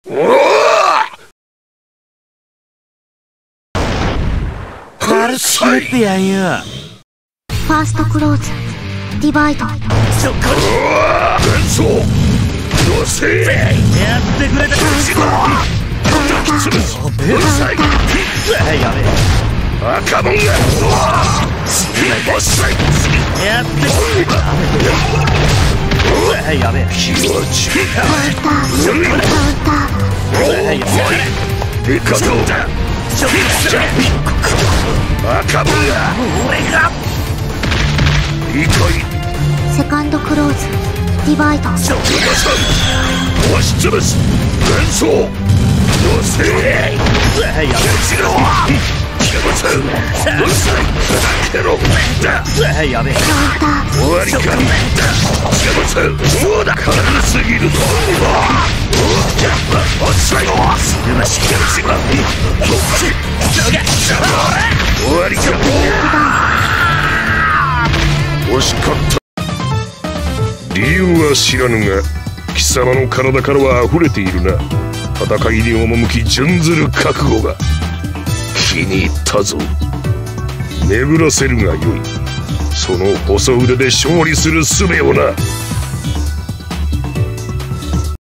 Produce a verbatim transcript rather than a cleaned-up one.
軽くしめてやんよ。 ファーストクローズディバイド。 そこに連想どうせやってくれた。 つぶすうるさいやべえ赤門がおっしゃいやってくれた。やべえ気持ちいいカウンターカウンター。 デカドだ赤門が俺がいいかいセカンドクローズディバイド。 皆さん押しつぶす連想どうせやべえしろ気持ちうるさいけろだやべえカウンター終わりか気持ちそうだ軽すぎるぞおっしゃいうまし終わりか惜しかった理由は知らぬが貴様の体からは溢れているな。戦いに赴き準ずる覚悟が気に入ったぞ。巡らせるがよい。その細腕で勝利する術をな。